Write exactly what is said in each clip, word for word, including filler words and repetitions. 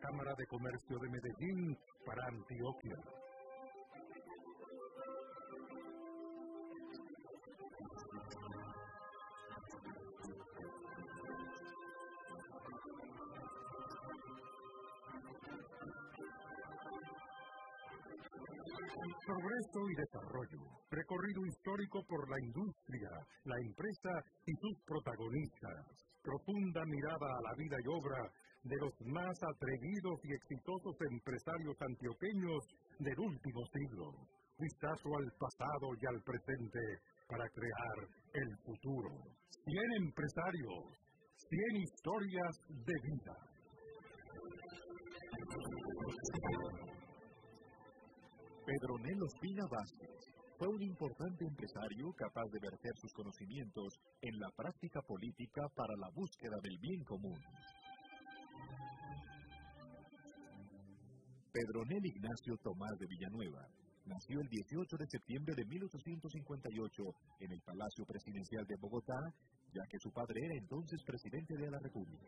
Cámara de Comercio de Medellín para Antioquia. Progreso y desarrollo, recorrido histórico por la industria, la empresa y sus protagonistas, profunda mirada a la vida y obra de los más atrevidos y exitosos empresarios antioqueños del último siglo, vistazo al pasado y al presente para crear el futuro. cien empresarios, cien historias de vida. Pedronel Ospina Vázquez fue un importante empresario capaz de verter sus conocimientos en la práctica política para la búsqueda del bien común. Pedronel Ignacio Tomás de Villanueva nació el dieciocho de septiembre de mil ochocientos cincuenta y ocho en el Palacio Presidencial de Bogotá, ya que su padre era entonces presidente de la República.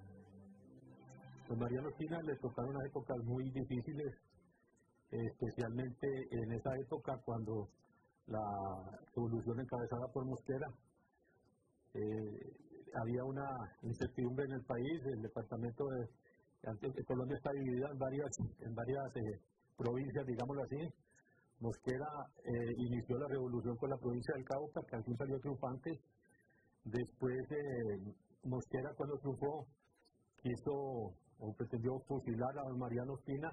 A Mariano Ospina le tocaron unas épocas muy difíciles, especialmente en esa época cuando la revolución encabezada por Mosquera, eh, había una incertidumbre en el país. El departamento de, de Colombia está dividida en varias, en varias eh, provincias, digámoslo así. Mosquera eh, inició la revolución con la provincia del Cauca, que al fin salió triunfante. Después eh, Mosquera, cuando triunfó, quiso o pretendió fusilar a Mariano Ospina.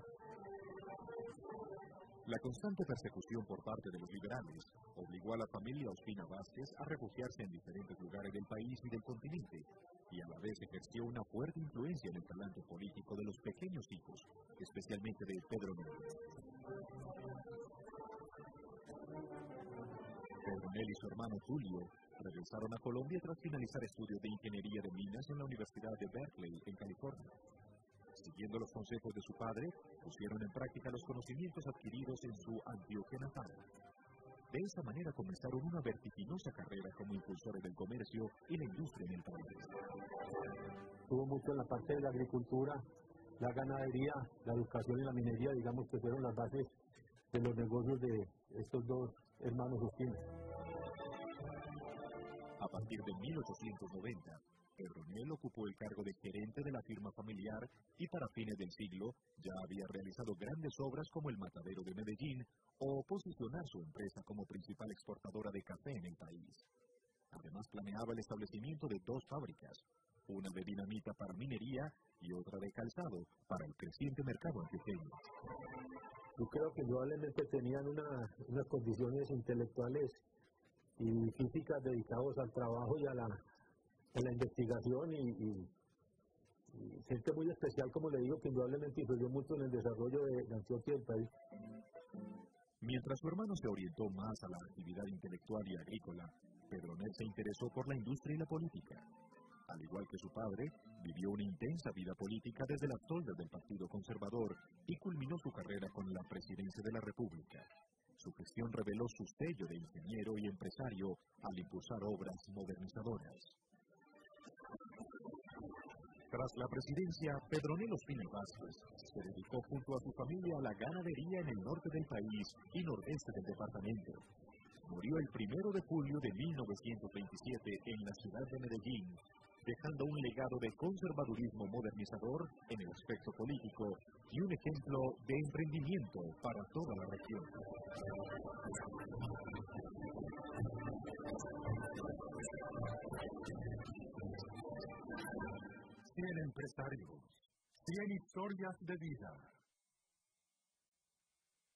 La constante persecución por parte de los liberales obligó a la familia Ospina Vázquez a refugiarse en diferentes lugares del país y del continente, y a la vez ejerció una fuerte influencia en el talante político de los pequeños hijos, especialmente de Pedronel. Pedronel y su hermano Tulio regresaron a Colombia tras finalizar estudios de ingeniería de minas en la Universidad de Berkeley, en California. Siguiendo los consejos de su padre, pusieron en práctica los conocimientos adquiridos en su Antioquia natal. De esa manera comenzaron una vertiginosa carrera como impulsores del comercio y la industria en el país. Tuvo mucho en la parte de la agricultura, la ganadería, la educación y la minería, digamos que fueron las bases de los negocios de estos dos hermanos Ospina. A partir de mil ochocientos noventa, Pedronel ocupó el cargo de gerente de la firma familiar y para fines del siglo ya había realizado grandes obras como el Matadero de Medellín o posicionar su empresa como principal exportadora de café en el país. Además planeaba el establecimiento de dos fábricas, una de dinamita para minería y otra de calzado para el creciente mercado antioqueño. Yo creo que indudablemente tenían una, unas condiciones intelectuales y físicas dedicados al trabajo y a la en la investigación y, y, y gente muy especial, como le digo, que indudablemente influyó mucho en el desarrollo de, de Antioquia y del país. Mientras su hermano se orientó más a la actividad intelectual y agrícola, Pedronel se interesó por la industria y la política. Al igual que su padre, vivió una intensa vida política desde las toldas del Partido Conservador y culminó su carrera con la presidencia de la República. Su gestión reveló su sello de ingeniero y empresario al impulsar obras modernizadoras. Tras la presidencia, Pedronel Ospina Vázquez se dedicó junto a su familia a la ganadería en el norte del país y nordeste del departamento. Murió el primero de julio de mil novecientos veintisiete en la ciudad de Medellín, dejando un legado de conservadurismo modernizador en el aspecto político y un ejemplo de emprendimiento para toda la región. cien empresarios, cien historias de vida.